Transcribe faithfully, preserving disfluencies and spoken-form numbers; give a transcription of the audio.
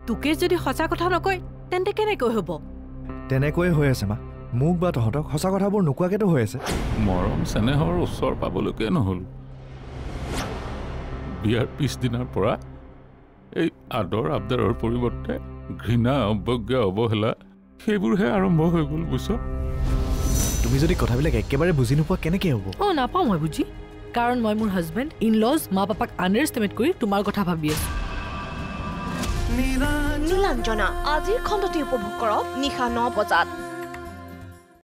তোকে যদি সঁচা কথা নকয় তেন্তে কেনেকৈ হ'ব? তেনেকৈ হৈ আছে মা। মোক বা তহঁতক সঁচা কথাবোৰ নোকোৱাকেতো হৈ আছে। মৰম চেনেহৰ ওচৰ পাবলৈকে নহ'ল। বিয়াৰ পিছদিনাৰ পৰা এই আদৰ আবদাৰৰ পৰিৱৰ্তে ঘৃণা, অৱজ্ঞা, অৱহেলা সেইবোৰহে আৰম্ভ হৈ গ'ল। বুজিছ? তুমি যদি কথাবিলাক একেবাৰে বুজি নোপোৱা কেনেকৈ হ'ব? অঁ, নাপাওঁ মই বুজি। কাৰণ মই মোৰ হাজবেণ্ড ইন লজ মা পাপাক আণ্ডাৰষ্টেমেট কৰি তোমাৰ কথা ভাবি আছোঁ। নীলাঞ্জনা আজিৰ খণ্ডটি উপভোগ কৰক নিশা ন বজাত।